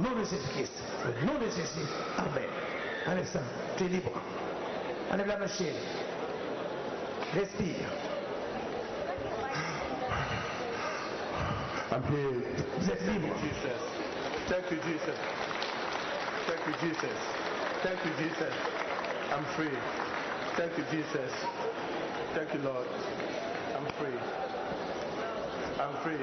non nécessite. Non nécessite. Amen. Alexandre, tu es libre. Enlève la machine. Respire. Vous êtes libre. Thank you, Jesus. Thank you, Jesus. Thank you, Jesus. I'm free. Thank you, Jesus. Thank you, Lord. I'm free. I'm free.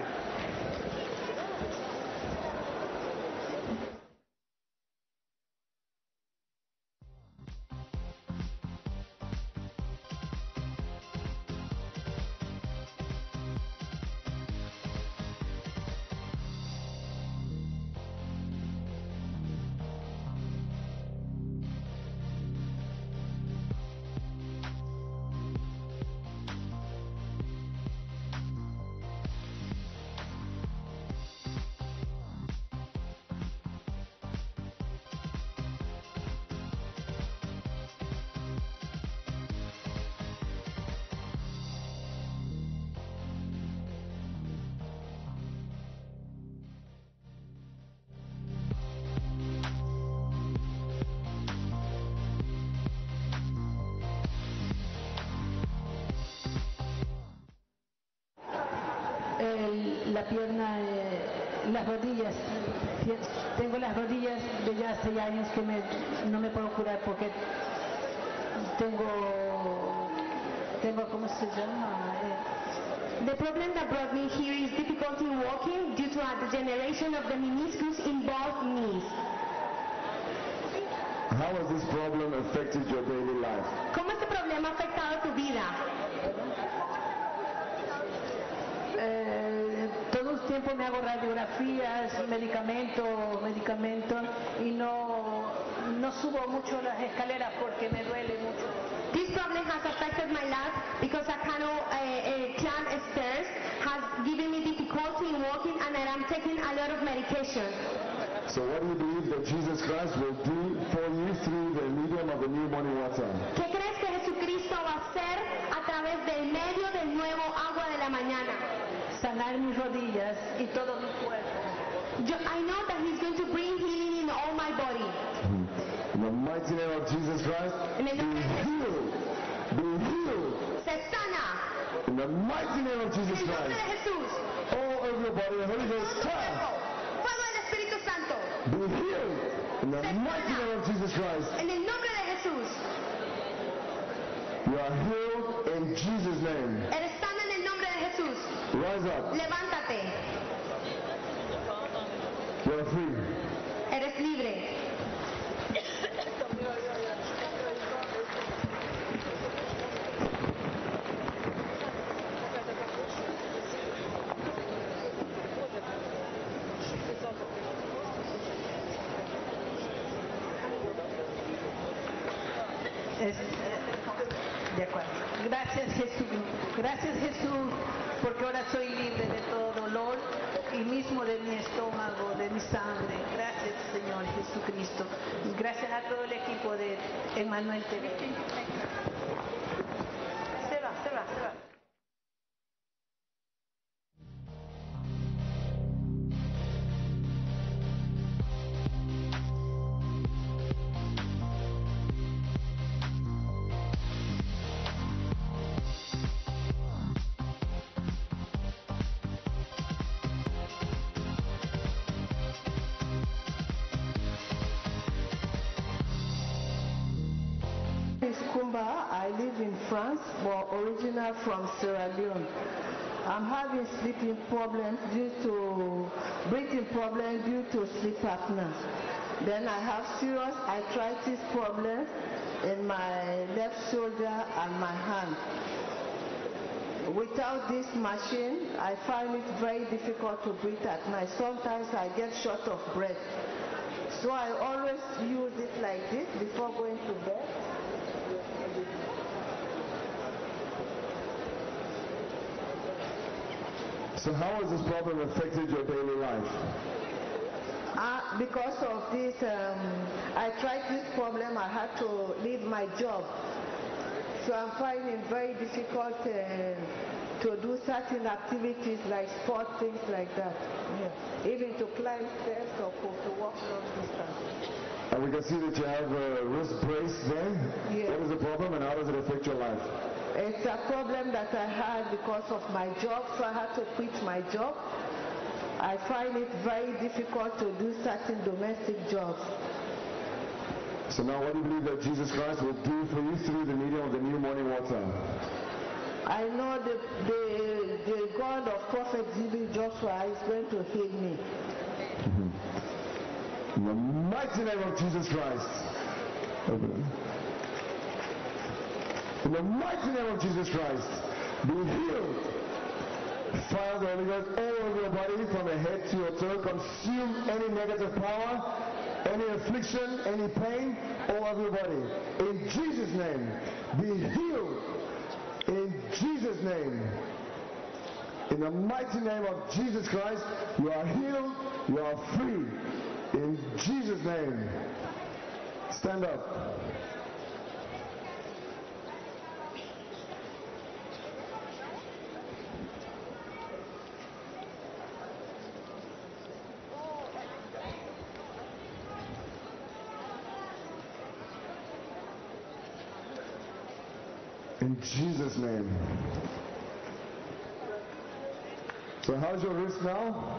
La pierna, las rodillas. Tengo las rodillas de ya 6 años que no me puedo curar porque tengo ¿cómo se llama? The problem that brought me here is difficulty walking due to a degeneration of the meniscus in both knees. How has this problem affected your daily life? ¿Cómo este problema ha afectado tu vida? Todo el tiempo me hago radiografías, medicamentos y no subo mucho las escaleras porque me duele mucho. This problem has affected my life because I cannot climb stairs, has given me difficulty in walking, and I am taking a lot of medication. So what do you believe that Jesus Christ will do for you through the medium of the new morning water? ¿Qué crees que Jesucristo va a hacer a través del medio del nuevo agua de la mañana? Sanar mis rodillas y todo mi cuerpo. I know that He's going to bring healing in all my body. In the mighty name of Jesus Christ, be healed. Be healed. Se sana. In the mighty name of Jesus En el nombre Christ. de Jesús. All over your body, the Holy Ghost fire. Fuego del Espíritu Santo. Be healed. In the mighty name of Jesus Christ. En el nombre de Jesús. You are healed in Jesus' name. Eres sana en el nombre de Jesús. Rise up. Levántate. You are free. Eres libre. De acuerdo. Gracias Jesús. Gracias Jesús porque ahora soy libre de todo dolor y mismo de mi estómago, de mi sangre. Gracias Señor Jesucristo. Gracias a todo el equipo de Emmanuel TV. Se va. I live in France, but original from Sierra Leone. I'm having sleeping problems due to breathing problems due to sleep apnea. Then I have serious arthritis problems in my left shoulder and my hand. Without this machine, I find it very difficult to breathe at night. Sometimes I get short of breath. So I always use it like this before going to bed. So how has this problem affected your daily life? Because of this arthritis problem, I had to leave my job. So I'm finding it very difficult to do certain activities like sport, things like that. Yeah. Even to climb stairs or to walk long we can see that you have a wrist brace there. Yes. What is the problem and how does it affect your life? It's a problem that I had because of my job, so I had to quit my job. I find it very difficult to do certain domestic jobs. So now what do you believe that Jesus Christ will do for you through the medium of the new morning water? I know the God of Prophet G.B. Joshua is going to heal me. In the mighty name of Jesus Christ. In the mighty name of Jesus Christ, be healed. Fire of the Holy Ghost all over your body from your head to your toe. Consume any negative power, any affliction, any pain, all over your body. In Jesus' name, be healed. In Jesus' name. In the mighty name of Jesus Christ, you are healed, you are free. In Jesus' name. Stand up. In Jesus' name. So how's your wrist now?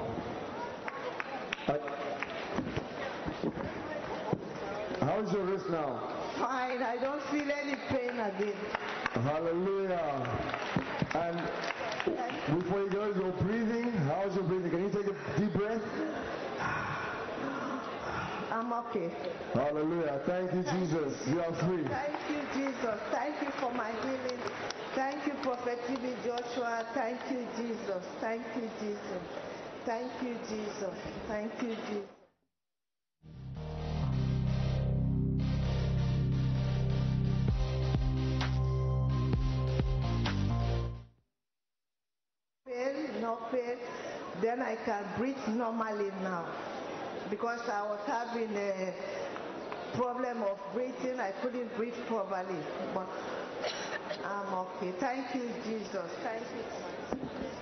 How's your wrist now? Fine, I don't feel any pain again. Hallelujah. And before you go, your breathing, how's your breathing? Can you take a deep breath? I'm okay. Hallelujah. Thank you, Jesus. You are free. Thank you, Jesus. Thank you for my healing. Thank you, Prophet T.B. Joshua. Thank you, Jesus. Thank you, Jesus. Thank you, Jesus. Thank you, Jesus. Pain, no pain. Then I can breathe normally now. Because I was having a problem of breathing, I couldn't breathe properly. But I'm okay. Thank you, Jesus. Thank you.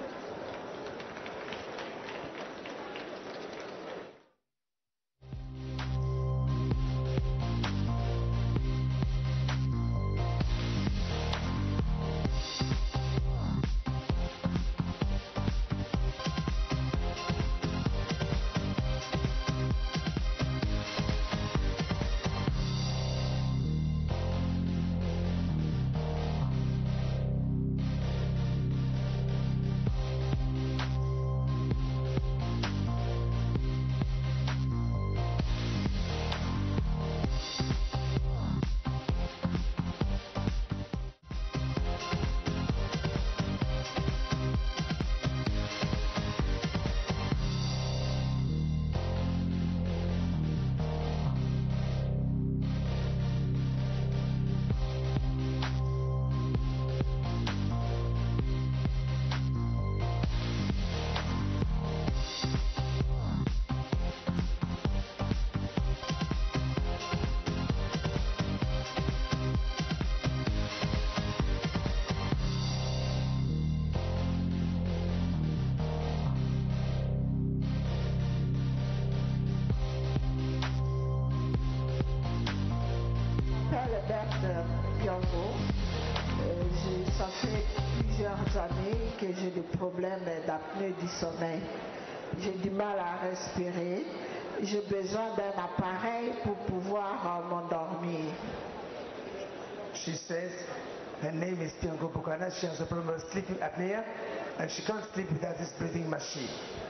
Ça fait plusieurs années que j'ai des problèmes d'apnée du sommeil. J'ai du mal à respirer. J'ai besoin d'un appareil pour pouvoir m'endormir. She says her name is Tiango Bukana. She has a problem with sleeping apnea and she can't sleep without this breathing machine.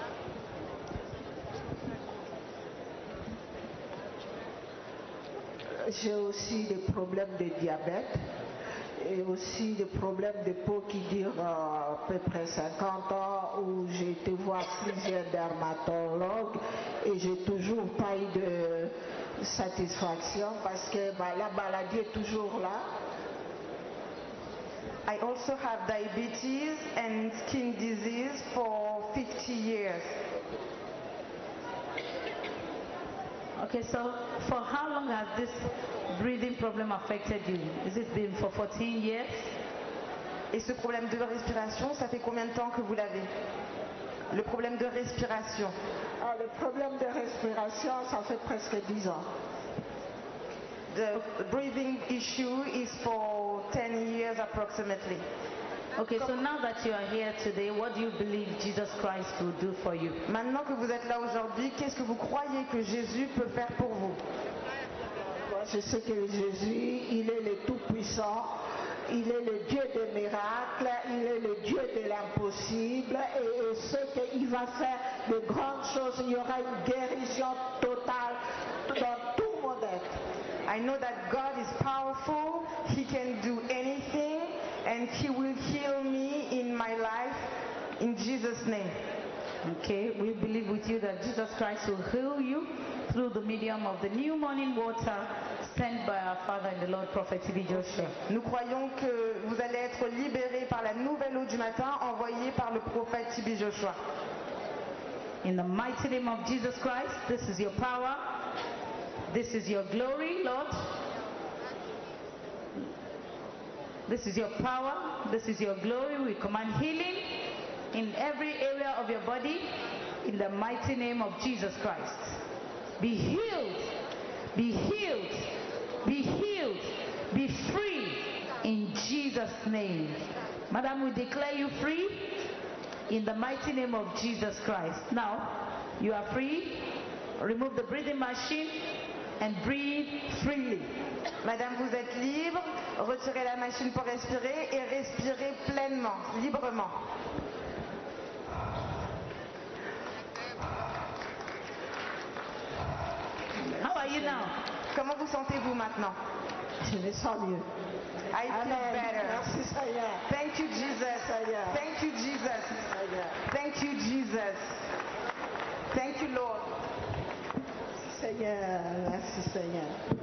J'ai aussi des problèmes de diabète et aussi des problèmes de peau qui durent à peu près 50 ans où j'ai été voir plusieurs dermatologues et j'ai toujours pas eu de satisfaction parce que la maladie est toujours là. I also have diabetes and skin disease for 50 years. Okay, so for how long has this breathing problem affected you? Has it been for 14 years? Et ce problème de respiration, ça fait combien de temps que vous l'avez? Le problème de respiration. Le problème de respiration, ça fait presque 10 ans. The breathing issue is for 10 years approximately. Okay, so now that you are here today, what do you believe Jesus Christ will do for you? Maintenant que vous êtes là aujourd'hui, qu'est-ce que vous croyez que Jésus peut faire pour vous? Je sais que Jésus, il est le Tout-Puissant, il est le Dieu des miracles, il est le Dieu de l'impossible et c'est qu'il va faire de grandes choses. Il y aura une guérison totale dans tout le monde. I know that God is powerful, He can do anything, and He will heal me in my life in Jesus' name. Okay, we believe with you that Jesus Christ will heal you through the medium of the new morning water sent by our Father and the Lord Prophet T.B. Joshua. Nous croyons que vous allez être libérés par la nouvelle eau du matin envoyée par le prophète T.B. Joshua. In the mighty name of Jesus Christ, this is your power, this is your glory, Lord. This is your power, this is your glory. We command healing in every area of your body in the mighty name of Jesus Christ. Be healed, be healed, be healed, be free in Jesus' name. Madam, we declare you free in the mighty name of Jesus Christ. Now, you are free. Remove the breathing machine and breathe freely. Madame, vous êtes libre. Retirez la machine pour respirer et respirez pleinement, librement. How are you now? Comment vous sentez-vous maintenant? Je me sens mieux. I feel Amen. better. Merci Seigneur. Thank you, Jesus. Thank you, Jesus. Thank you, Jesus. Thank you, Lord. Seigneur, merci Seigneur.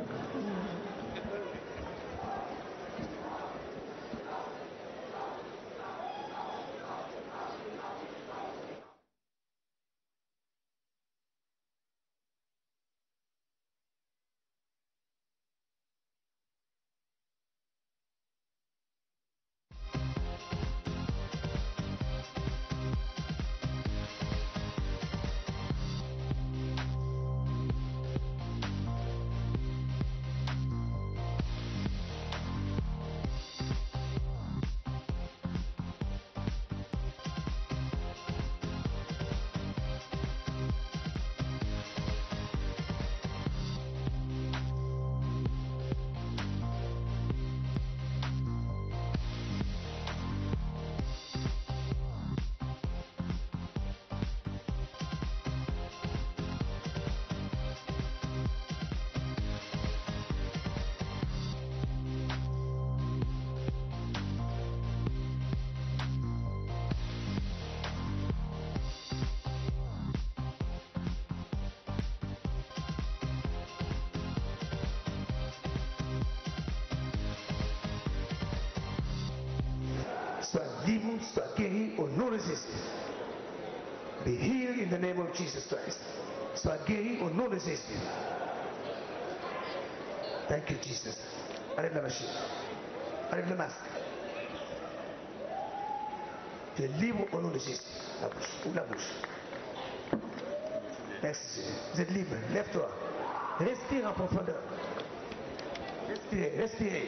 Sois libre, sois guéri au nom de Jésus. Be healed in the name of Jesus Christ. Sois guéri au nom de Jésus. Thank you, Jesus. Enlève la machine. Enlève le masque. Tu es libre au nom de Jésus. La bouche. Ouvre la bouche. Merci. Vous êtes libre. Lève-toi. Respire en profondeur. Respirez, respirez.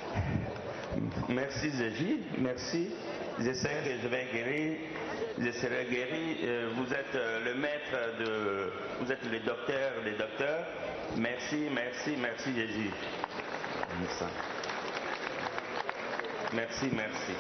Merci Jésus, merci. Je sais que je vais guérir, je serai guéri. Vous êtes le maître vous êtes le docteur des docteurs. Merci, merci, merci Jésus. Merci, merci.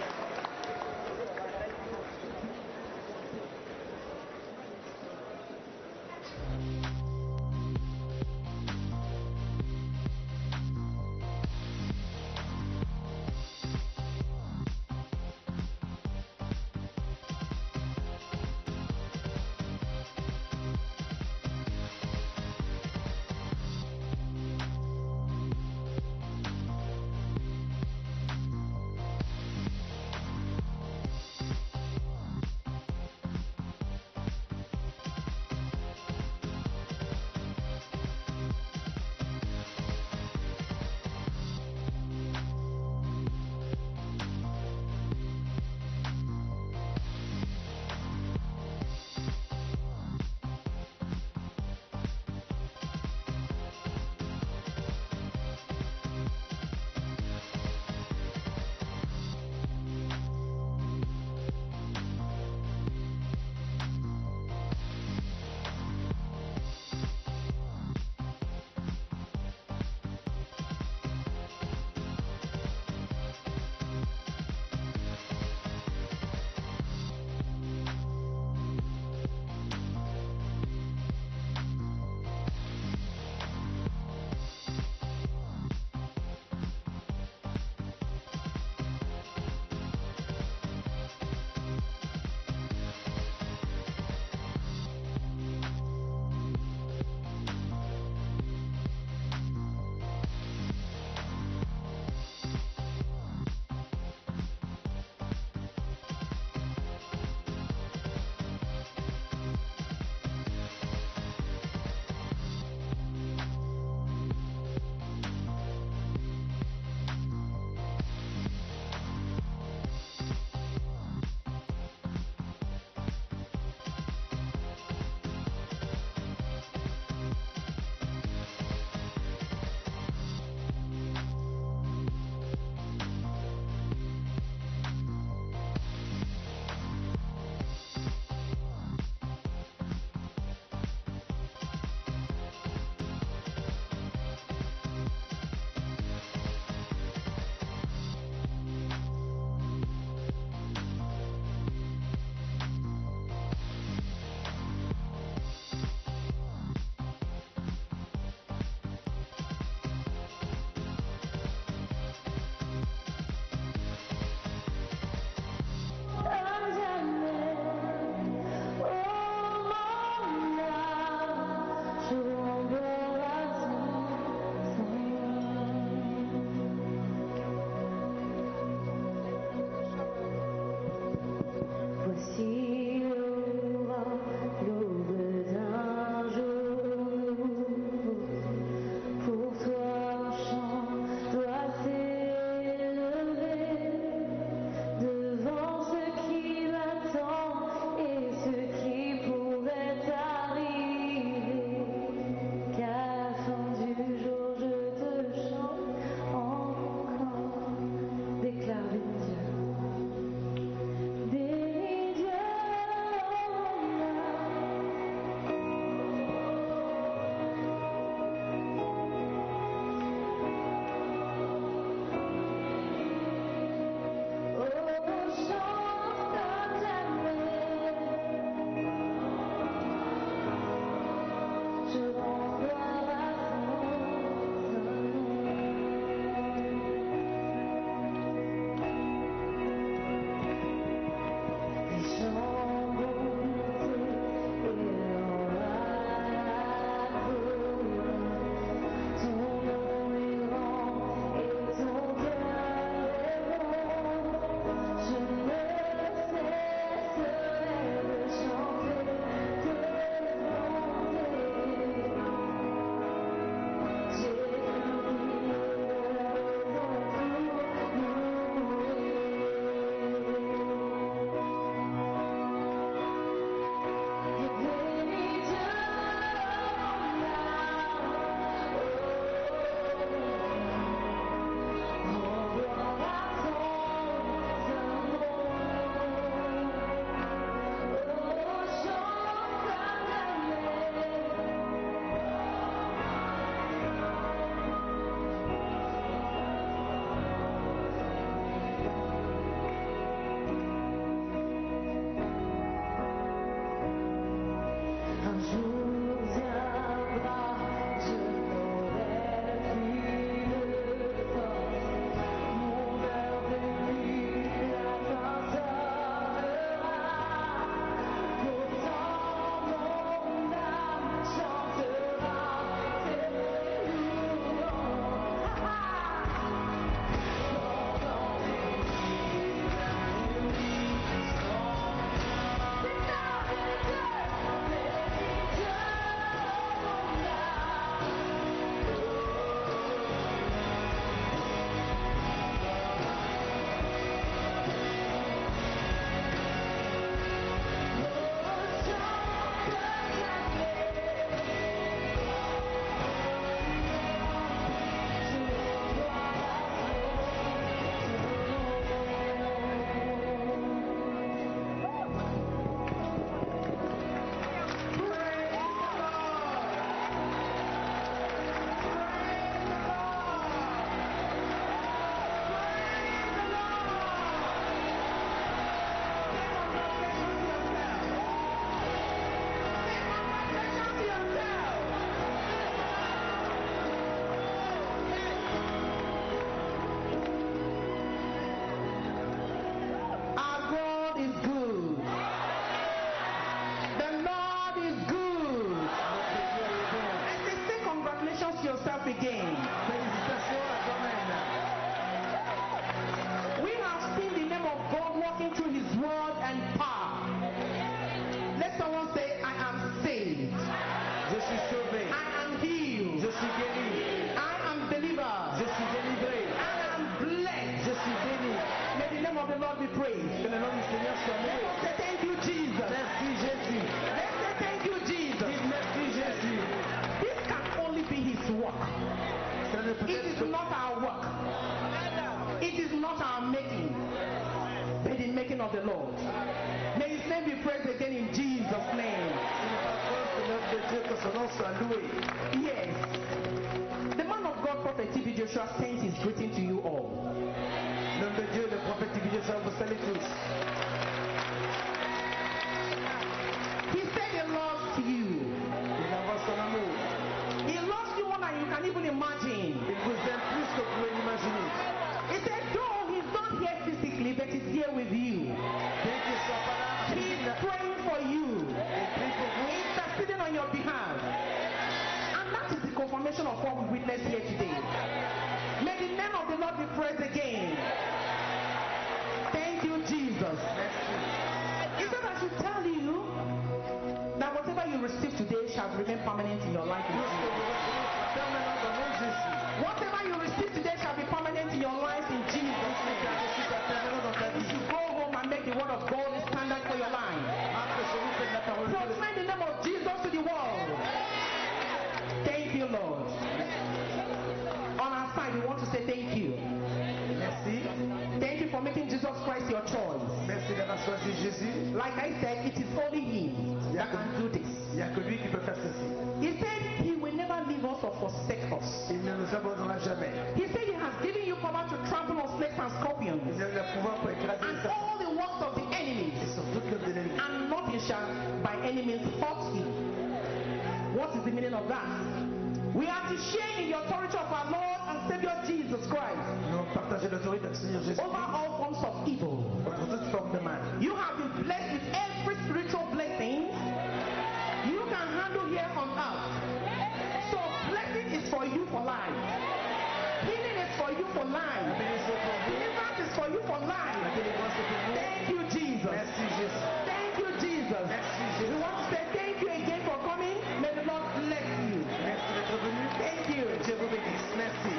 yourself again. Félicitations à toi-même. We have seen the name of God walking through his word and power. Let someone say, I am saved. Je suis sauvé. I am healed. Je suis guéri. I am delivered. Je suis délivré. I am blessed. Je suis béni. May the name of the Lord be praised. Que le nom du Seigneur soit Let loué. us say thank you, Jesus. Merci Jésus. Let's say thank you, Jesus. Dites merci Jésus. This can only be his work. Ça ne peut It is être not our work. It is not our making, but the making of the Lord. May his name be praised again in Jesus' name. que l'œuvre de Dieu, que son nom soit loué. Yes. The man of God, Prophet T.B. Joshua, sends his greeting to you all. L'homme de Dieu, le prophète T.B. Joshua, vous salue tous. He said he loves you. Il envoie son amour. He loves you more than you can even imagine. Il vous aime plus que vous pouvez l'imaginer. He said, though he's not here physically, but he's here with you. Bien qu'il ne soit pas là, He's il praying for you, prie pour vous. interceding on your behalf. And that is the confirmation of what we witnessed here today. May the name of the Lord be praised again. Thank you, Jesus. He said, I should tell you that whatever you receive today shall remain permanent in your life. Tout ce que vous recevez sera permanent dans le nom de Jésus. Whatever you receive today shall be permanent in your life in Jesus' name. Tout sera permanent dans ta And you vie. should go home and make the word of God a standard for your life. Entre chez vous, faites la parole de Dieu. Proclaim the name of Jesus to the world. Thank you, Lord. On our side, we want to say thank you. Merci. Thank you for making Jesus Christ your choice. Merci d'avoir choisi Jésus. Like I said, it is only Him that can do this. Il n'y a que lui qui peut faire ceci. He said He will never leave us or forsake us. Il ne nous abandonnera jamais. He said He has given you power to trample on snakes and scorpions Il a le pouvoir pour écraser and les serpents all the works of the enemies, et sur toute l'œuvre de l'ennemi. and nothing shall by any means hurt you. What is the meaning of that? We are to share in the authority of our Lord and Savior Jesus Christ Nous partagez l'autorité du Seigneur Jésus over all forms of evil. contre toute forme de mal. You have been blessed with every spiritual blessing you can handle here on earth. So blessing is for you for life. Healing is for you for life. Deliverance is for you for life. La délivrance est pour vous. Thank you, Jesus. Merci Jésus. Thank you, Jesus. Merci We Jésus. want to say thank you again for coming. May the Lord bless you. Merci d'être venu. Thank you. Dieu vous bénisse. Merci.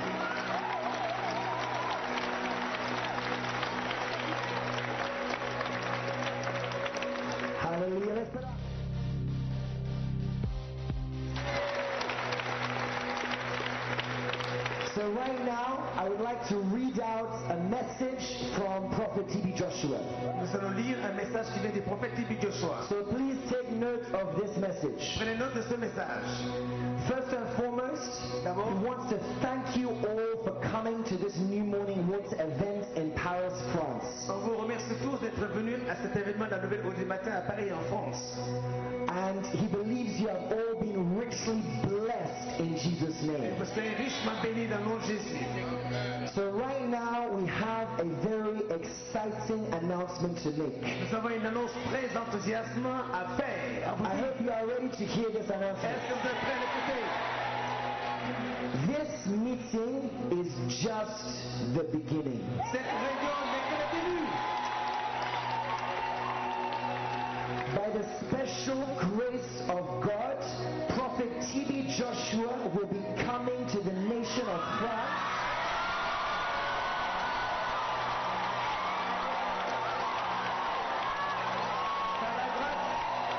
Hallelujah. Let's put up. So right now, I would like to read out a message from Prophet T.B. Joshua. Nous allons lire un message qui vient du prophète T.B. Joshua. So please take note of this message. Prenez note de ce message. First and foremost, D'abord, he wants to thank you all for coming to this New Morning Woods event in Paris, France. on vous remercie tous d'être venus à cet événement de la Nouvelle Haut du Matin à Paris en France. And he believes you have all been richly blessed in Jesus' name. Vous serez richement bénis dans le nom de Jésus. So right now we have a very exciting announcement to make. Nous avons une annonce très enthousiasmante à faire. À vous I dire. hope you are ready to hear this announcement. Est-ce que vous êtes prêts à l'écouter? This meeting is just the beginning. Cette réunion n'est que le début. By the special grace of God, Prophet T.B. Joshua will be coming to the nation of France. Par la grâce,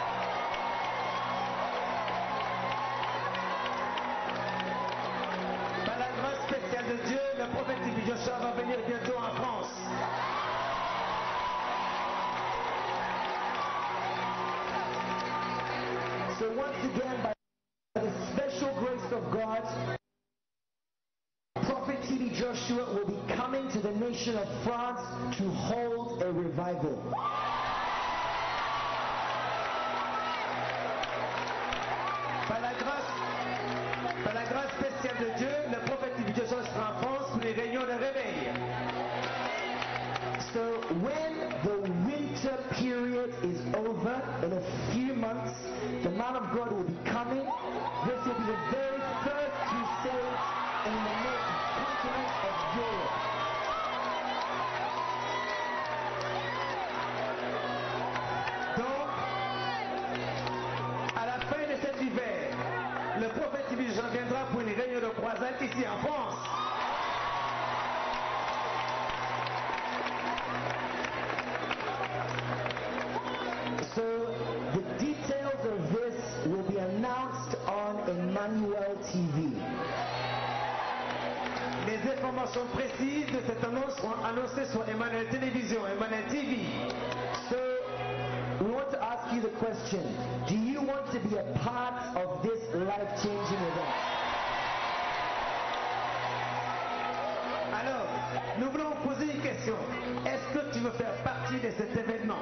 par la grâce spéciale de Dieu, le prophète T.B. Joshua va venir bientôt en France. So once again, by the special grace of God, Prophet T.B. Joshua will be coming to the nation of France to hold a revival. Par la grâce spéciale de Dieu, le prophète T.B. Joshua sera en France pour les réunions de réveil. So when the winter period is over in a few months, the man of God will be coming. This will be the very first crusade voisins ici en France. So the details of this will be announced on Emmanuel TV. Les informations précises de cette annonce seront annoncées sur Emmanuel Télévision, Emmanuel TV. So we want to ask you the question, do you want to be a part of this life-changing event? Alors, nous voulons vous poser une question. Est-ce que tu veux faire partie de cet événement?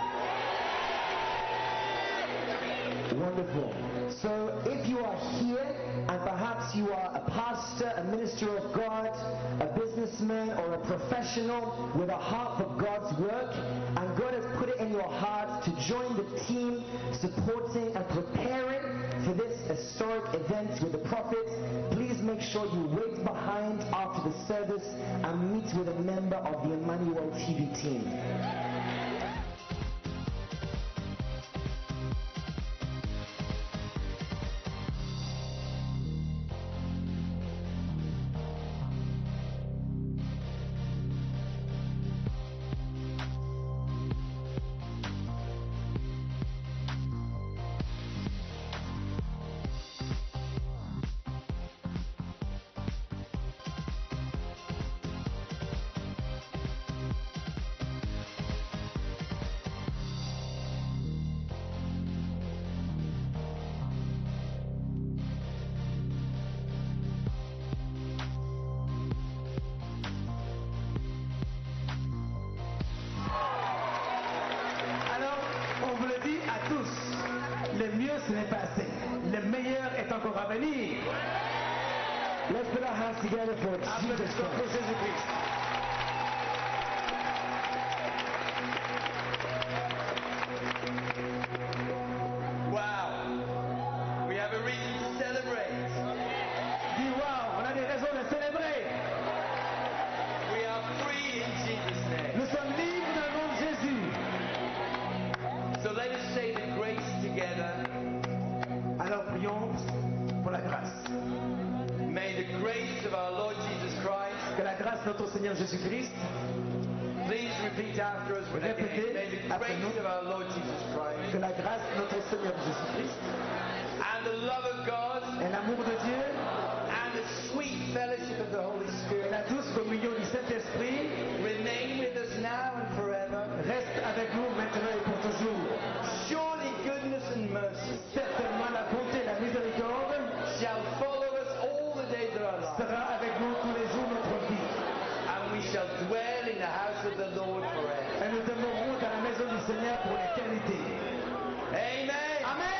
Wonderful. So if you are here and perhaps you are a pastor, a minister of God, a businessman or a professional with a heart for God's work, and God has put it in your heart to join the team supporting and preparing for this historic event with the prophets, please make sure you wait behind after the service and meet with a member of the Emmanuel TV team. Le mieux ce n'est pas assez. Le meilleur est encore à venir. Let's put our hands together for Jesus Christ. Jésus-Christ. Wow. We have a reason to celebrate. Dis wow, on a des raisons de célébrer. We are free in Jesus' name. Nous sommes libres dans le nom de Jésus. So let us say the grace together. Alors prions pour la grâce. May the grace of our Lord Jesus Christ. Que la grâce de notre Seigneur Jésus-Christ. Please repeat after us. Répétez May the après nous. grace of our Lord Jesus Christ. Que la grâce de notre Seigneur Jésus-Christ. And the love of God. Et l'amour de Dieu. And the sweet fellowship of the Holy Spirit. Et la douce communion du Saint-Esprit. Remain with us now and forever. Reste avec nous maintenant et pour toujours. Surely goodness and mercy. Certainement la bonté et la miséricorde shall follow us all the days of our life. Sera avec nous tous les jours de notre vie. And we shall dwell in the house of the Lord forever. Et nous demeurerons dans la maison du Seigneur pour l'éternité. Amen. Amen.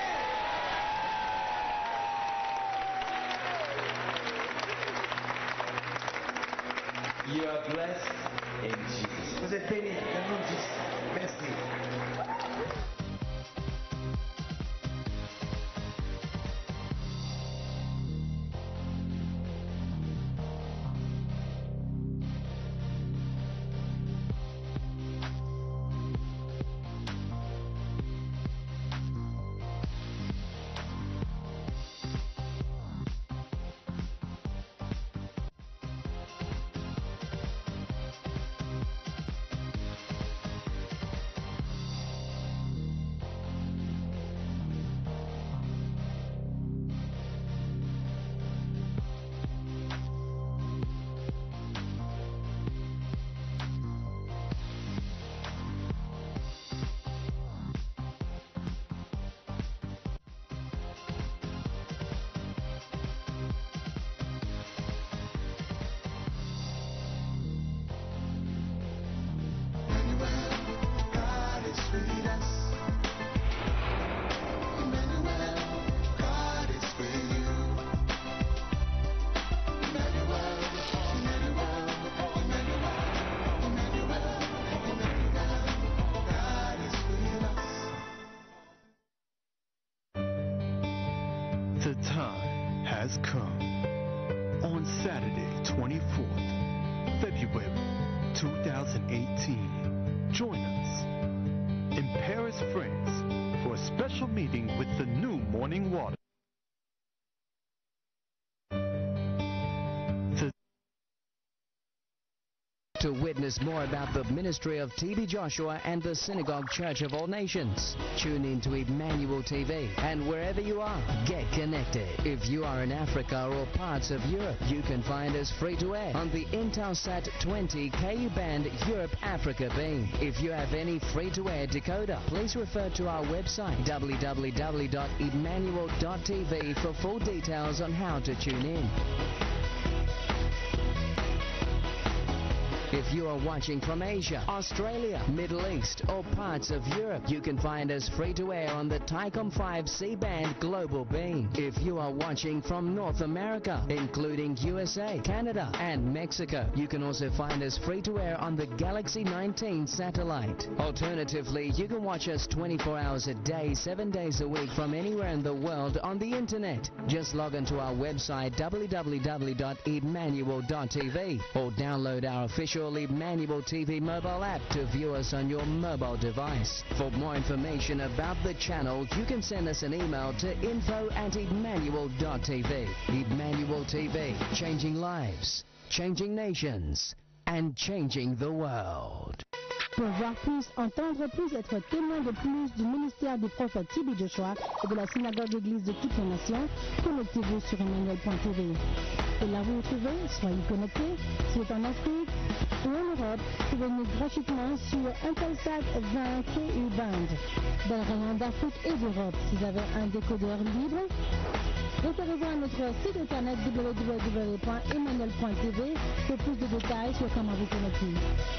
You are blessed in Jesus. Vous êtes bénis dans le nom de Jésus. Merci. The time has come. On Saturday, 24th February 2018, join us in Paris, France for a special meeting with the new Morning Water. To witness more about the ministry of TB Joshua and the Synagogue Church of All Nations, tune in to Emmanuel TV. And wherever you are, get connected. If you are in Africa or parts of Europe, you can find us free to air on the Intelsat 20 KU band Europe Africa beam. If you have any free to air decoder, please refer to our website www.emmanuel.tv for full details on how to tune in. If you are watching from Asia, Australia, Middle East, or parts of Europe, you can find us free to air on the Tycom 5 C-band global beam. If you are watching from North America, including USA, Canada, and Mexico, you can also find us free to air on the Galaxy 19 satellite. Alternatively, you can watch us 24 hours a day, 7 days a week from anywhere in the world on the internet. Just log onto our website www.emmanuel.tv or download our official Emmanuel TV mobile app to view us on your mobile device. For more information about the channel, you can send us an email to info@emmanuel.tv. Emmanuel TV, changing lives, changing nations, and changing the world. Pour voir plus, entendre plus, être témoin de plus du ministère des prophètes TB Joshua et de la synagogue d'église de toutes les nations, connectez-vous sur Emmanuel.tv. Et là vous vous trouvez, soyez connectés, si vous êtes en Afrique ou en Europe, vous pouvez venir gratuitement sur Intelsat 20 KU band. Dans le rayon d'Afrique et d'Europe, si vous avez un décodeur libre, référez-vous à notre site internet www.emmanuel.tv pour plus de détails sur comment vous connecter.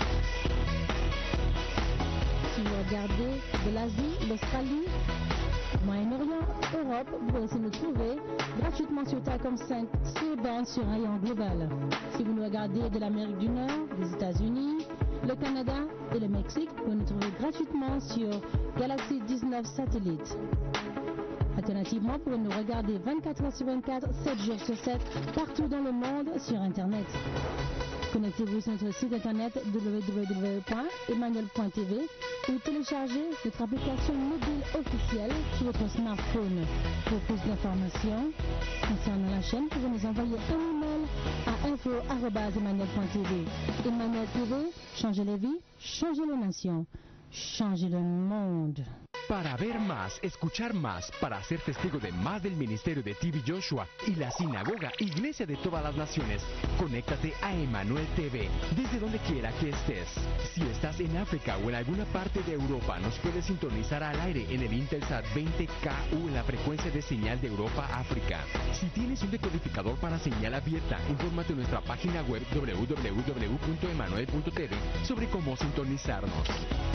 Si vous regardez de l'Asie, l'Australie, Moyen-Orient, Europe, vous pouvez aussi nous trouver gratuitement sur Tycom 5 C-band sur rayon global. Si vous nous regardez de l'Amérique du Nord, des États-Unis, le Canada et le Mexique, vous pouvez nous trouver gratuitement sur Galaxy 19 satellite. Alternativement, vous pouvez nous regarder 24 heures sur 24, 7 jours sur 7, partout dans le monde sur Internet. Connectez-vous sur notre site internet www.emmanuel.tv ou téléchargez notre application mobile officielle sur votre smartphone. Pour plus d'informations concernant la chaîne, vous pouvez nous envoyer un email à info@emmanuel.tv. Emmanuel TV, changez les vies, changez les nations, changez le monde. Para ver más, escuchar más, para ser testigo de más del ministerio de TB Joshua y la sinagoga, iglesia de todas las naciones, conéctate a Emmanuel TV, desde donde quiera que estés. Si estás en África o en alguna parte de Europa, nos puedes sintonizar al aire en el Intelsat 20 KU en la frecuencia de señal de Europa-África. Si tienes un decodificador para señal abierta, infórmate en nuestra página web www.emmanuel.tv sobre cómo sintonizarnos.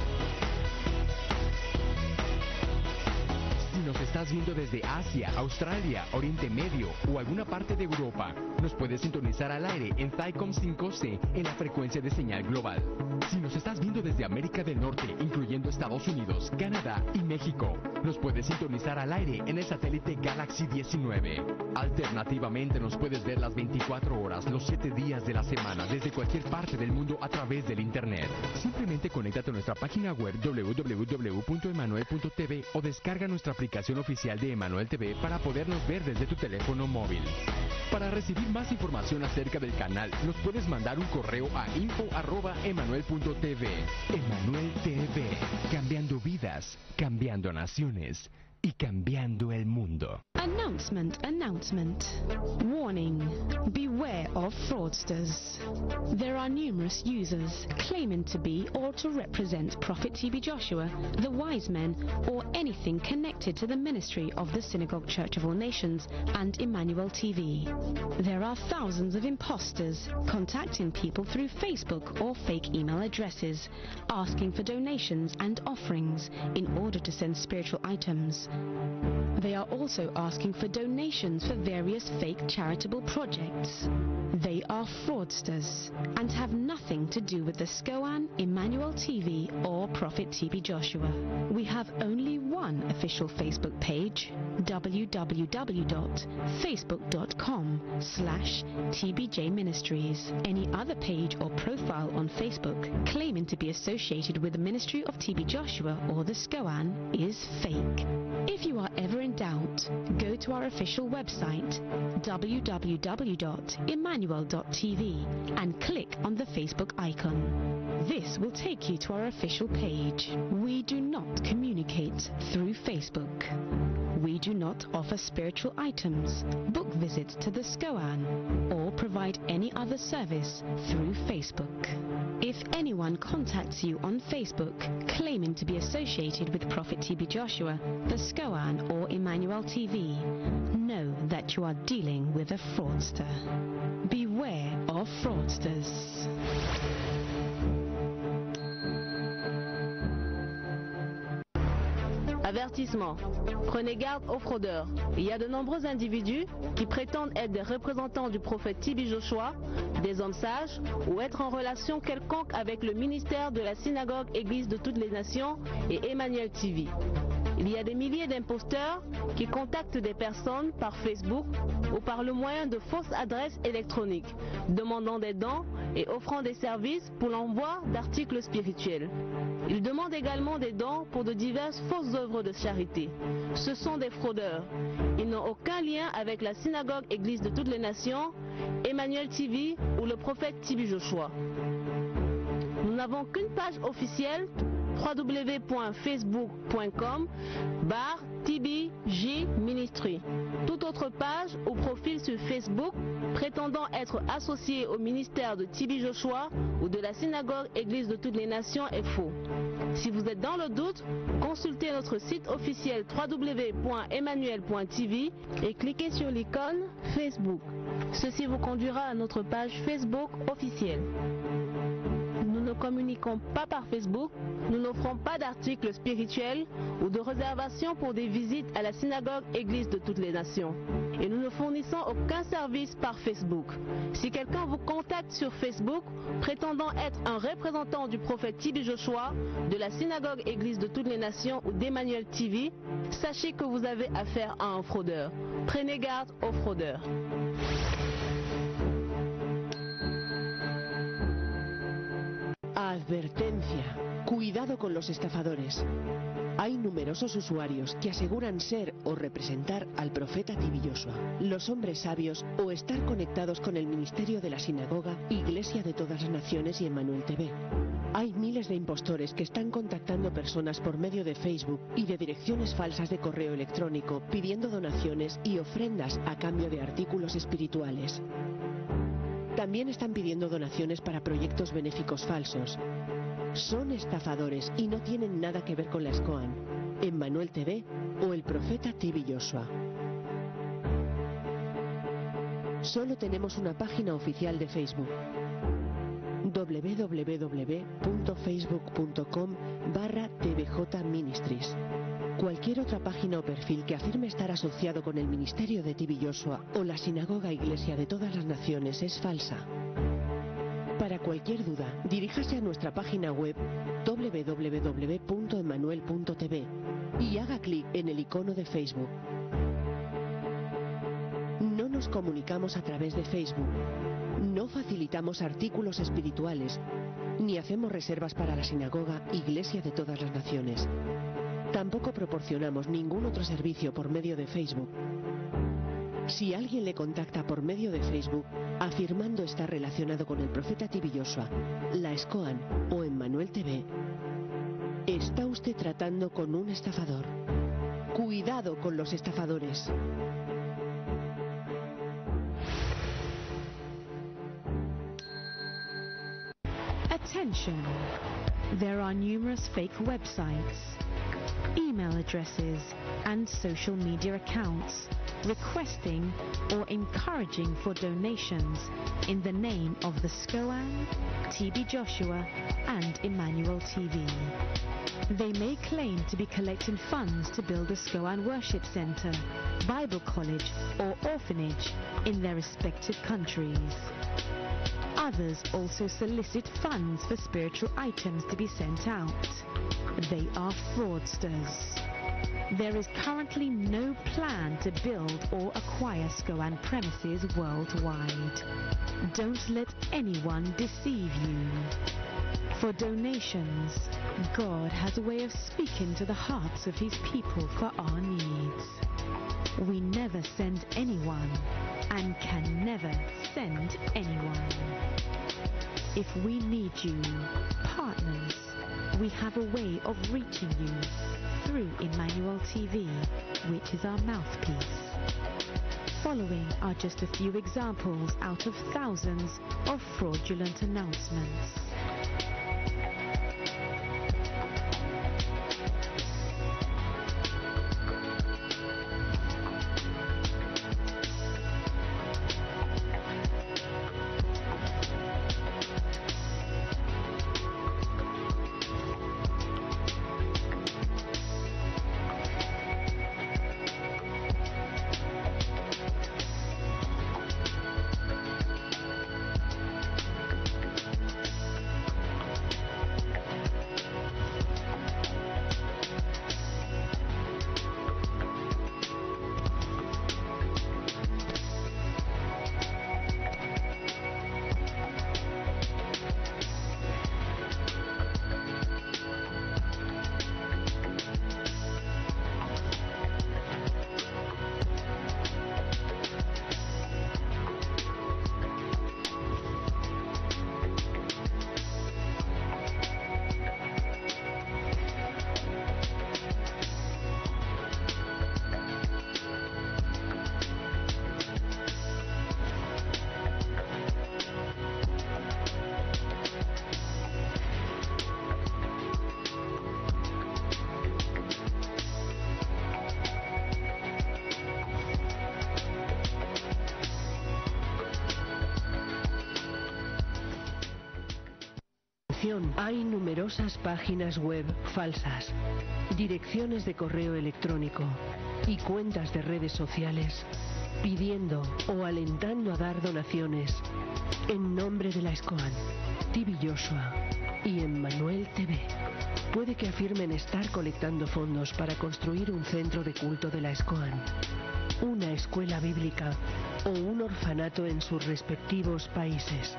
Si nos estás viendo desde Asia, Australia, Oriente Medio o alguna parte de Europa, nos puedes sintonizar al aire en Tycom 5C en la frecuencia de señal global. Si nos estás viendo desde América del Norte, incluyendo Estados Unidos, Canadá y México, nos puedes sintonizar al aire en el satélite Galaxy 19. Alternativamente, nos puedes ver las 24 horas, los 7 días de la semana, desde cualquier parte del mundo a través del Internet. Simplemente conéctate a nuestra página web www.emmanuel.tv o descarga nuestra aplicación oficial de Emmanuel TV para podernos ver desde tu teléfono móvil. Para recibir más información acerca del canal, nos puedes mandar un correo a info@emmanuel.tv. Emmanuel TV, cambiando vidas, cambiando naciones y cambiando el mundo. Announcement. Warning. Beware of fraudsters. There are numerous users claiming to be or to represent Prophet TB Joshua, the Wise Men, or anything connected to the ministry of the Synagogue Church of All Nations and Emmanuel TV. There are thousands of imposters contacting people through Facebook or fake email addresses, asking for donations and offerings in order to send spiritual items. They are also asking for donations for various fake charitable projects. They are fraudsters and have nothing to do with the SCOAN, Emmanuel TV or Prophet TB Joshua. We have only one official Facebook page, www.facebook.com/TBJ Ministries. Any other page or profile on Facebook claiming to be associated with the ministry of TB Joshua or the SCOAN is fake. If you are ever in doubt, go to our official website, www.emmanuel.tv Emmanuel.tv and click on the Facebook icon. This will take you to our official page. We do not communicate through Facebook. We do not offer spiritual items, book visits to the SCOAN, or provide any other service through Facebook. If anyone contacts you on Facebook claiming to be associated with Prophet TB Joshua, the SCOAN, or Emmanuel TV, know that you are dealing with a fraudster. Beware of fraudsters. Avertissement. Prenez garde aux fraudeurs. Il y a de nombreux individus qui prétendent être des représentants du prophète TB Joshua, des hommes sages, ou être en relation quelconque avec le ministère de la synagogue Église de toutes les nations et Emmanuel TV. Il y a des milliers d'imposteurs qui contactent des personnes par Facebook ou par le moyen de fausses adresses électroniques, demandant des dons et offrant des services pour l'envoi d'articles spirituels. Ils demandent également des dons pour de diverses fausses œuvres de charité. Ce sont des fraudeurs. Ils n'ont aucun lien avec la synagogue Église de toutes les nations, Emmanuel TV ou le prophète TB Joshua. Nous n'avons qu'une page officielle, www.facebook.com/TBJMinistry. Toute autre page ou profil sur Facebook prétendant être associé au ministère de TB Joshua ou de la synagogue Église de toutes les nations est faux. Si vous êtes dans le doute, consultez notre site officiel www.emmanuel.tv et cliquez sur l'icône Facebook. Ceci vous conduira à notre page Facebook officielle. Nous ne communiquons pas par Facebook, nous n'offrons pas d'articles spirituels ou de réservations pour des visites à la synagogue Église de toutes les nations. Et nous ne fournissons aucun service par Facebook. Si quelqu'un vous contacte sur Facebook prétendant être un représentant du prophète TB Joshua, de la synagogue Église de toutes les nations ou d'Emmanuel TV, sachez que vous avez affaire à un fraudeur. Prenez garde aux fraudeurs. Advertencia. Cuidado con los estafadores. Hay numerosos usuarios que aseguran ser o representar al profeta TB Joshua, los hombres sabios o estar conectados con el ministerio de la sinagoga, Iglesia de todas las naciones y Emmanuel TV. Hay miles de impostores que están contactando personas por medio de Facebook y de direcciones falsas de correo electrónico pidiendo donaciones y ofrendas a cambio de artículos espirituales. También están pidiendo donaciones para proyectos benéficos falsos. Son estafadores y no tienen nada que ver con la SCOAN, Emmanuel TV o el profeta TB Joshua. Solo tenemos una página oficial de Facebook: www.facebook.com/tvjministries. Cualquier otra página o perfil que afirme estar asociado con el ministerio de TB Joshua o la sinagoga Iglesia de todas las naciones es falsa. Para cualquier duda, diríjase a nuestra página web www.emmanuel.tv y haga clic en el icono de Facebook. No nos comunicamos a través de Facebook, no facilitamos artículos espirituales, ni hacemos reservas para la sinagoga Iglesia de todas las naciones. Tampoco proporcionamos ningún otro servicio por medio de Facebook. Si alguien le contacta por medio de Facebook, afirmando estar relacionado con el profeta TB Joshua, la SCOAN o Emmanuel TV, está usted tratando con un estafador. Cuidado con los estafadores. Attention! There are numerous fake websites, email addresses, and social media accounts requesting or encouraging for donations in the name of the SCOAN, TB Joshua, and Emmanuel TV. They may claim to be collecting funds to build a SCOAN worship center, Bible college, or orphanage in their respective countries. Others also solicit funds for spiritual items to be sent out. They are fraudsters. There is currently no plan to build or acquire SCOAN premises worldwide. Don't let anyone deceive you. For donations, God has a way of speaking to the hearts of His people for our needs. We never send anyone and can never send anyone. If we need you, partners, we have a way of reaching you through Emmanuel TV, which is our mouthpiece. Following are just a few examples out of thousands of fraudulent announcements. Hay numerosas páginas web falsas, direcciones de correo electrónico y cuentas de redes sociales pidiendo o alentando a dar donaciones en nombre de la SCOAN, TV Joshua y Emmanuel TV. Puede que afirmen estar colectando fondos para construir un centro de culto de la SCOAN, una escuela bíblica o un orfanato en sus respectivos países.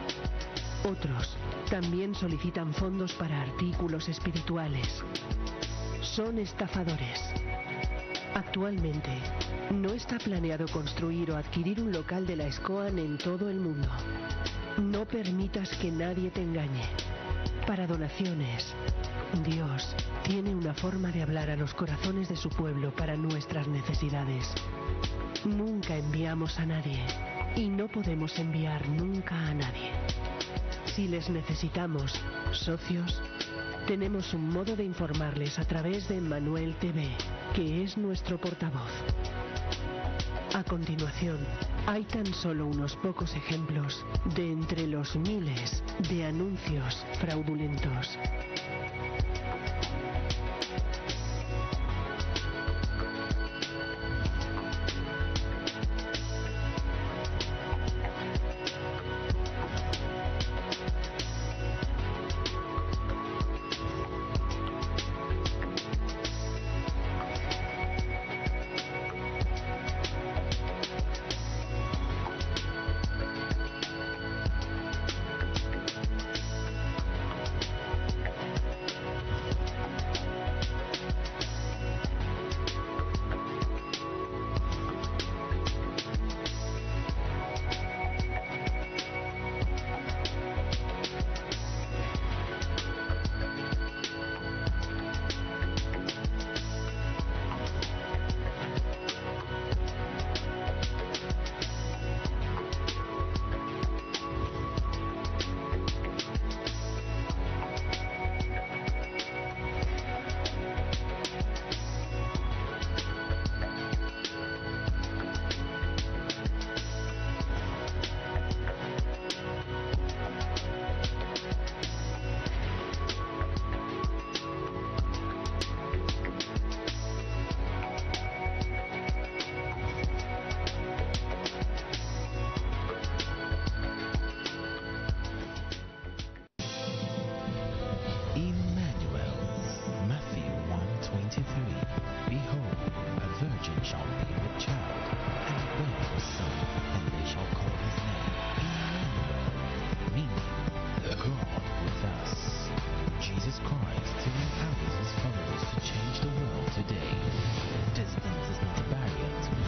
Otros también solicitan fondos para artículos espirituales. Son estafadores. Actualmente, no está planeado construir o adquirir un local de la SCOAN en todo el mundo. No permitas que nadie te engañe. Para donaciones, Dios tiene una forma de hablar a los corazones de su pueblo para nuestras necesidades. Nunca enviamos a nadie y no podemos enviar nunca a nadie. Si les necesitamos, socios, tenemos un modo de informarles a través de Emmanuel TV, que es nuestro portavoz. A continuación, hay tan solo unos pocos ejemplos de entre los miles de anuncios fraudulentos. Distance is not a barrier to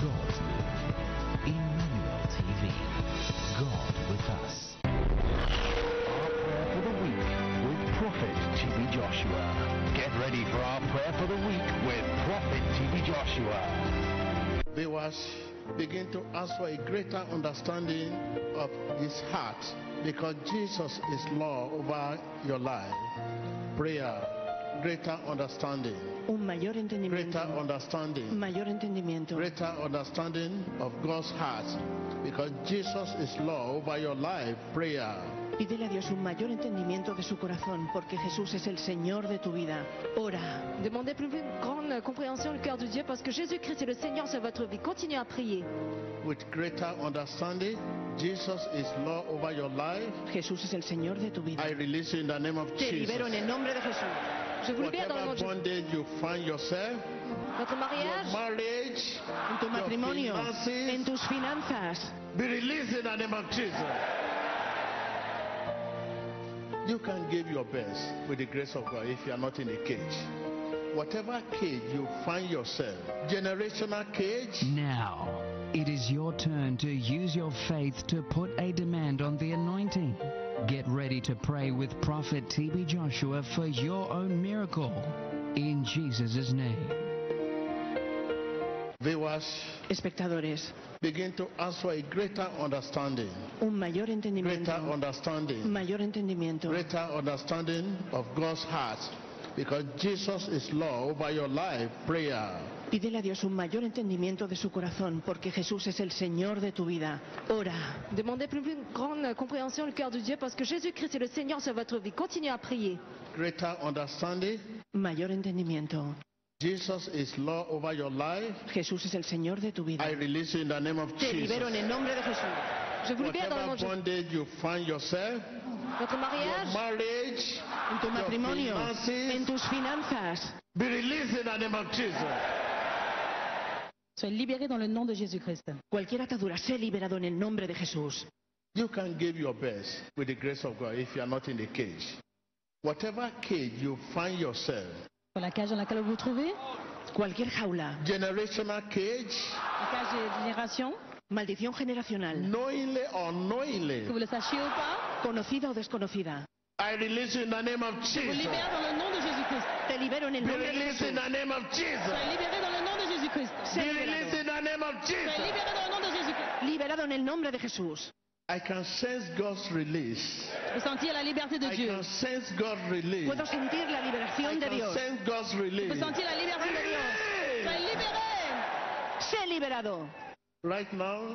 Viewers, begin to ask for a greater understanding of his heart, because Jesus is Lord over your life. Prayer, greater understanding. Un mayor entendimiento. Greater understanding. Mayor entendimiento. Greater understanding of God's heart, because Jesus is Lord over your life. Prayer. Pídele a Dios un mayor entendimiento de su corazón, porque Jesús es el Señor de tu vida. Ora. Demandez plus une grande compréhension du cœur de Dieu, parce que Jésus-Christ est le Seigneur sur votre vie. Continuez à prier. With greater understanding, Jesus is Lord over your life. Jesús es el Señor de tu vida. I release you in the name of Te Jesus. libero en el nombre de Jesús. Je vous libère dans le nom de Jésus. Bondage you find yourself, Votre mariage, your marriage, En tu matrimonio, your finances, en tus finanzas. be released in the name of Jesus. You can give your best with the grace of God if you are not in a cage. Whatever cage you find yourself, generational cage. Now, it is your turn to use your faith to put a demand on the anointing. Get ready to pray with Prophet TB Joshua for your own miracle. In Jesus' name. Viewers, espectadores, begin to ask for a greater understanding. Un mayor entendimiento. Greater understanding. Mayor entendimiento. Greater understanding of God's heart, because Jesus is Lord over your life. Prayer. Pídele a Dios un mayor entendimiento de su corazón, porque Jesús es el Señor de tu vida. Ora. Demandez plus une grande compréhension du cœur de Dieu, parce que Jésus-Christ est le Seigneur sur votre vie. Continuez à prier. Greater understanding. Mayor entendimiento. Jesus is Lord over your life. Jesús es el Señor de tu vida. I release you in the name of Te libero en Jesus. el nombre de Jesús. Je vous libère dans le nom Whatever de Jésus. bondage you find yourself, Votre your mariage, marriage, En tu matrimonio, your finances, en tus finanzas. be released in the name of Jesus. Sois libéré dans le nom de Jésus-Christ. Cualquier atadura, sé liberado en el nombre de Jesús. You can give your best with the grace of God if you are not in the cage. Whatever cage you find yourself, Dans la cage dans laquelle vous vous trouvez, Cualquier jaula, generational cage, la cage de génération, maldición generacional, knowingly or unknowingly, que vous le sachiez ou pas, conocida o desconocida. I release you in the name of je vous Jesus. libère dans le nom de Jésus-Christ. Te libero en el Be nombre de released Jesús. in the name of Jesus. Sois libéré dans le nom de Jésus-Christ. Be released in the name of Sois Jesus. libéré dans le nom de Jésus-Christ. Liberado en el nombre de Jesús. I can sense God's release. Je peux sentir la liberté de I Dieu. can sense God's release. Puedo sentir la I liberación de can Dios. sense God's Je release. peux sentir la liberté de Dios. Sois libéré. Sé liberado. Right now,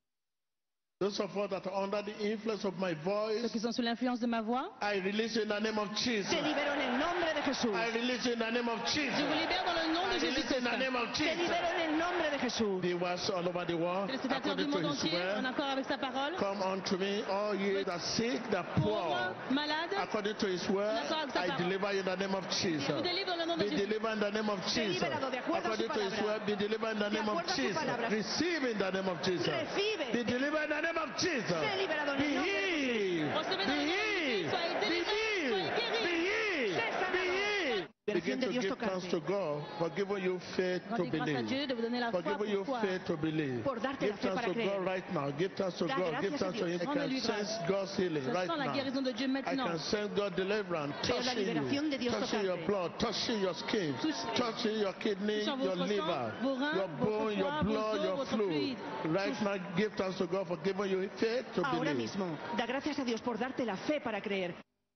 those of us that are under the influence of my Ceux voice, qui sont sous l'influence de ma voix, I release you in the name of Jesus. Te libero en el nombre de Jesús. I release you in the name of Jesus. je vous libère dans le nom I de release you in the Jésus-Christ. name of Te Jesus. libero en el nombre de Jesús. Viewers all over the world, Téléspectateurs du according monde to His entier, en word, accord avec sa parole, come unto me, all ye that sick, that poor. pauvres, malades, According to His word, accord avec sa I parole. deliver you in the name of je Jesus. vous délivre dans le nom de Be Jésus. delivered in the name of Jesus. liberado de acuerdo a su According to His palabra. word, be delivered in the De name of acuerdo a su Jesus. palabra. Receive in the name of Jesus. Recibe. Be delivered in the name of Jesus. Sé liberado en Be el nombre de healed. Recevez Be dans le nom de Jésus, healed. soyez Be délivrés, healed. soyez guéris. Be healed. Sé sanado. Be healed. Liberación Begin de to Dios give thanks tocante. to God for giving you faith to Rendez grâce à believe. Dieu de vous donner la For foi giving you pour croire. faith to believe. Por darte Give la fe thanks para to creer. God right now. Give thanks to Da God. gracias Give a thanks to Dios. Him. You Rendez-lui can grâce. sense God's healing Je right sens la now. guérison de Dieu I maintenant. can sense God deliverance, Veo la touching liberación you, de Dios touching your tocante. blood, touching your skin, Touche- touching your kidney, touchant your votre liver, sang, vos reins, your votre bone, your foie, vos blood, os, your votre fluid. fluide. Right now, give thanks to God for giving you faith to Ahora believe. mismo, da gracias a Dios por darte la fe para creer.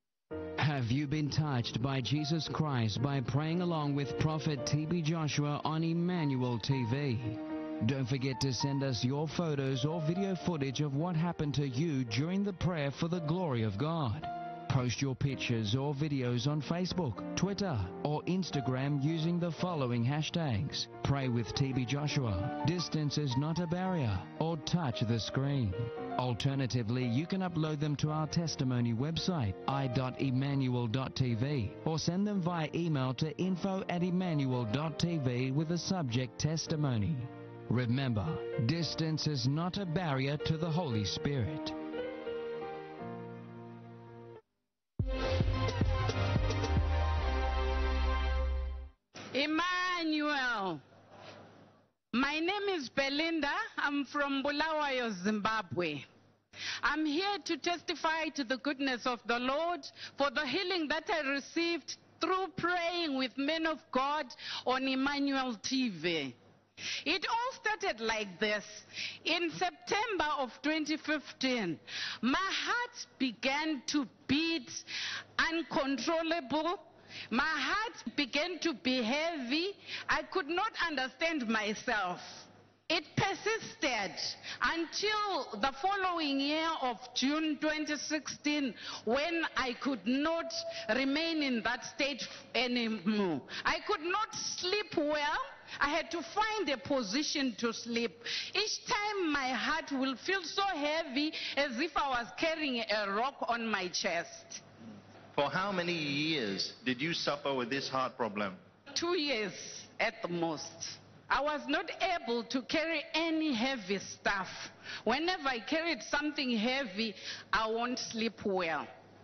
Have you been touched by Jesus Christ by praying along with Prophet TB Joshua on Emmanuel TV? Don't forget to send us your photos or video footage of what happened to you during the prayer for the glory of God. Post your pictures or videos on Facebook, Twitter, or Instagram using the following hashtags: Pray with TB Joshua, Distance is not a barrier, or Touch the Screen. Alternatively, you can upload them to our testimony website, i.emmanuel.tv, or send them via email to info@emmanuel.tv with the subject Testimony. Remember, distance is not a barrier to the Holy Spirit. Emmanuel. My name is Belinda. I'm from Bulawayo, Zimbabwe. I'm here to testify to the goodness of the Lord for the healing that I received through praying with men of God on Emmanuel TV. It all started like this. In September of 2015, my heart began to beat uncontrollable. My heart began to be heavy. I could not understand myself. It persisted until the following year of June 2016, when I could not remain in that state anymore. I could not sleep well. I had to find a position to sleep. Each time my heart will feel so heavy, as if I was carrying a rock on my chest. For how many years did you suffer with this heart problem? 2 years at the most. I was not able to carry any heavy stuff. Whenever I carried something heavy, I won't sleep well.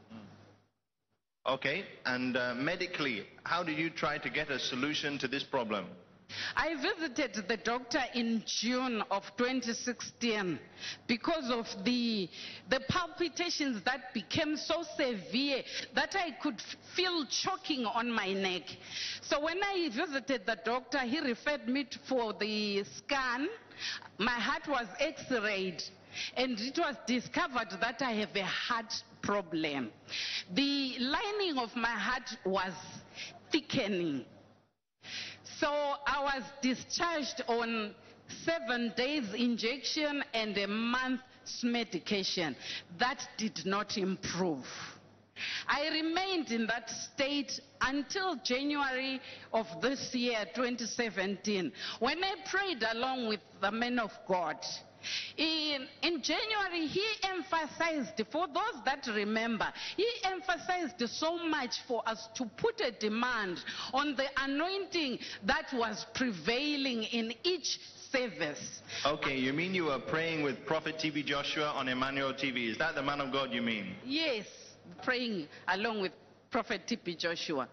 Okay, and medically, how did you try to get a solution to this problem? I visited the doctor in June of 2016 because of the palpitations that became so severe that I could feel choking on my neck. So when I visited the doctor, he referred me for the scan. My heart was x-rayed, and it was discovered that I have a heart problem. The lining of my heart was thickening. So I was discharged on 7 days injection and a month's medication. That did not improve. I remained in that state until January of this year, 2017, when I prayed along with the men of God. In January, he emphasized, for those that remember, he emphasized so much for us to put a demand on the anointing that was prevailing in each service. Okay, you mean you were praying with Prophet TB Joshua on Emmanuel TV? Is that the man of God you mean? Yes, praying along with Prophet TB Joshua.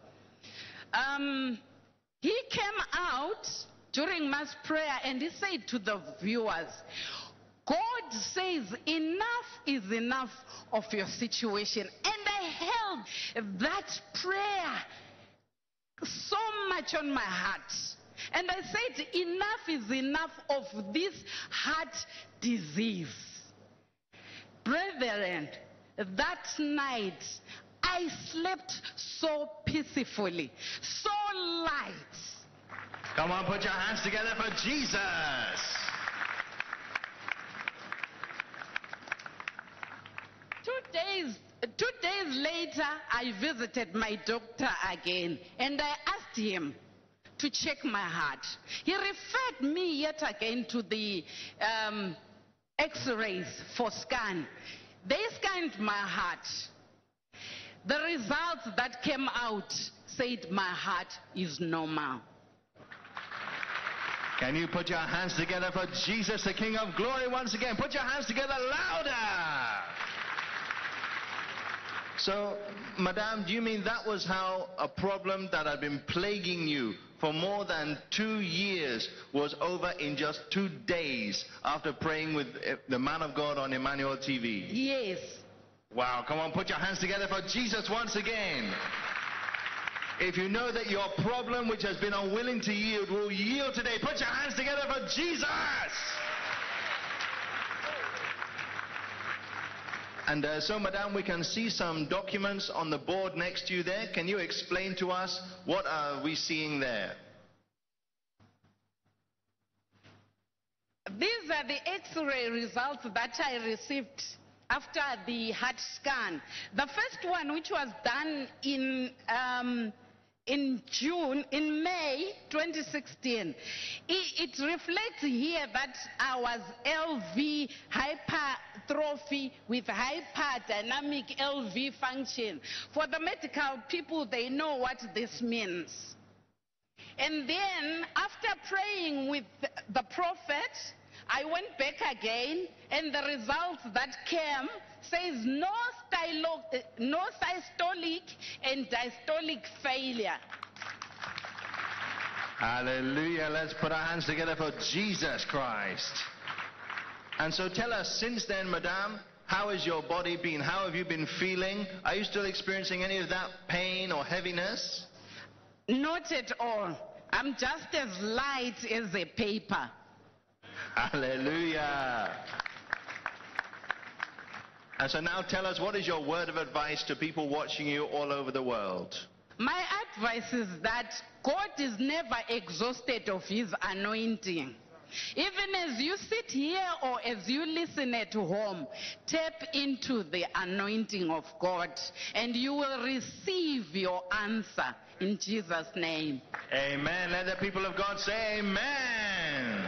He came out during mass prayer and he said to the viewers, God says enough is enough of your situation. And I held that prayer so much on my heart. And I said enough is enough of this heart disease. Brethren, that night I slept so peacefully, so light. Come on, put your hands together for Jesus. 2 days later, I visited my doctor again, and I asked him to check my heart. He referred me yet again to the x-rays for scan. They scanned my heart. The results that came out said my heart is normal. Can you put your hands together for Jesus, the King of Glory, once again? Put your hands together louder. So, Madame, do you mean that was how a problem that had been plaguing you for more than 2 years was over in just 2 days after praying with the man of God on Emmanuel TV? Yes. Wow, come on, put your hands together for Jesus once again. If you know that your problem, which has been unwilling to yield, will yield today, put your hands together for Jesus. And so, Madame, we can see some documents on the board next to you there. Can you explain to us what are we seeing there? These are the x-ray results that I received after the heart scan. The first one, which was done in May 2016, it reflects here that I was LV hypertrophy with hyperdynamic LV function. For the medical people, they know what this means. And then after praying with the prophet, I went back again, and the results that came says no systolic and diastolic failure. Hallelujah. Let's put our hands together for Jesus Christ. And so tell us, since then, Madame, how has your body been? How have you been feeling? Are you still experiencing any of that pain or heaviness? Not at all. I'm just as light as a paper. Hallelujah. And so now tell us, what is your word of advice to people watching you all over the world? My advice is that God is never exhausted of his anointing. Even as you sit here or as you listen at home, tap into the anointing of God and you will receive your answer in Jesus' name. Amen. Let the people of God say amen.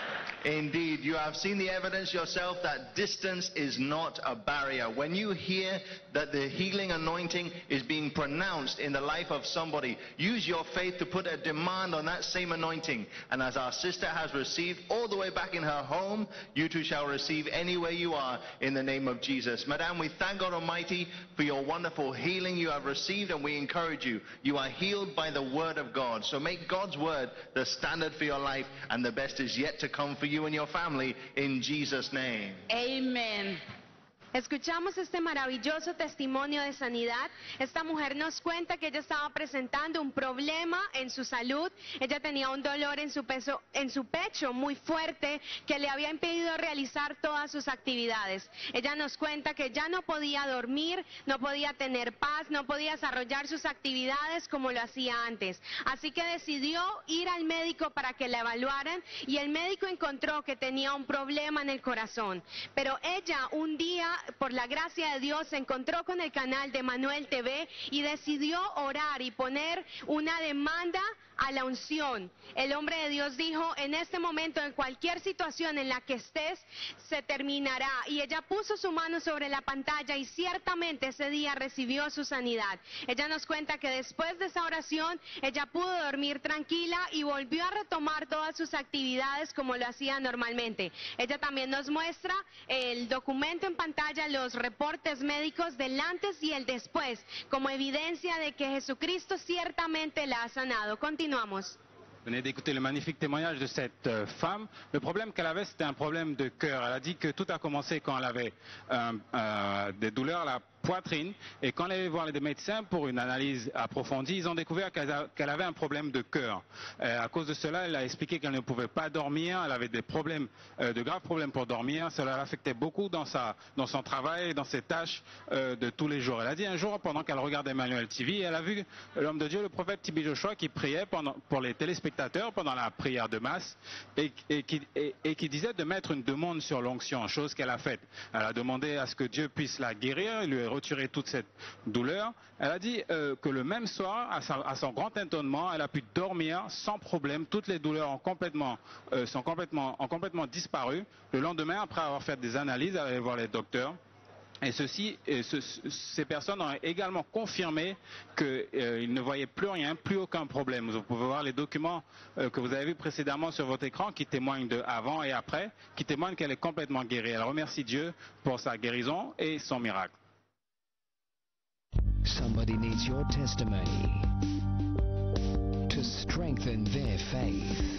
Indeed, you have seen the evidence yourself that distance is not a barrier. When you hear that the healing anointing is being pronounced in the life of somebody, use your faith to put a demand on that same anointing. And as our sister has received all the way back in her home, you too shall receive anywhere you are in the name of Jesus. Madam, we thank God Almighty for your wonderful healing you have received, and we encourage you. You are healed by the word of God. So make God's word the standard for your life, and the best is yet to come for you and your family in Jesus' name. Amen. Escuchamos este maravilloso testimonio de sanidad. Esta mujer nos cuenta que ella estaba presentando un problema en su salud. Ella tenía un dolor en su pecho muy fuerte que le había impedido realizar todas sus actividades. Ella nos cuenta que ya no podía dormir, no podía tener paz, no podía desarrollar sus actividades como lo hacía antes. Así que decidió ir al médico para que la evaluaran y el médico encontró que tenía un problema en el corazón. Pero ella un día, por la gracia de Dios, se encontró con el canal de Manuel TV y decidió orar y poner una demanda a la unción. El hombre de Dios dijo: en este momento, en cualquier situación en la que estés, se terminará. Y ella puso su mano sobre la pantalla y ciertamente ese día recibió su sanidad. Ella nos cuenta que después de esa oración, ella pudo dormir tranquila y volvió a retomar todas sus actividades como lo hacía normalmente. Ella también nos muestra el documento en pantalla, los reportes médicos del antes y el después, como evidencia de que Jesucristo ciertamente la ha sanado. Continuamos. Vous venez d'écouter le magnifique témoignage de cette femme. Le problème qu'elle avait, c'était un problème de cœur. Elle a dit que tout a commencé quand elle avait des douleurs à la poitrine, et quand elle est allée voir les médecins pour une analyse approfondie, ils ont découvert qu'elle avait un problème de cœur. À cause de cela, elle a expliqué qu'elle ne pouvait pas dormir, elle avait des problèmes, de graves problèmes pour dormir. Cela l'affectait beaucoup dans son travail, dans ses tâches de tous les jours. Elle a dit un jour, pendant qu'elle regardait Emmanuel TV, elle a vu l'homme de Dieu, le prophète TB Joshua, qui priait pour les téléspectateurs pendant la prière de masse, et qui disait de mettre une demande sur l'onction, chose qu'elle a faite. Elle a demandé à ce que Dieu puisse la guérir, lui retirer toute cette douleur. Elle a dit que le même soir, à son grand étonnement, elle a pu dormir sans problème. Toutes les douleurs ont complètement disparu. Le lendemain, après avoir fait des analyses, elle allait voir les docteurs. Et ces personnes ont également confirmé qu'ils ne voyaient plus rien, plus aucun problème. Vous pouvez voir les documents que vous avez vus précédemment sur votre écran qui témoignent de avant et après, qui témoignent qu'elle est complètement guérie. Elle remercie Dieu pour sa guérison et son miracle. Somebody needs your testimony to strengthen their faith,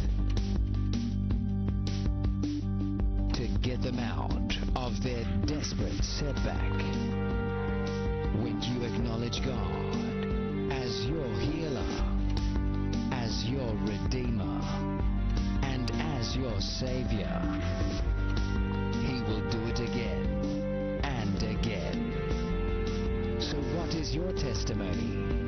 to get them out of their desperate setback. When you acknowledge God as your healer, as your redeemer, and as your savior, He will do it again and again. So what is your testimony?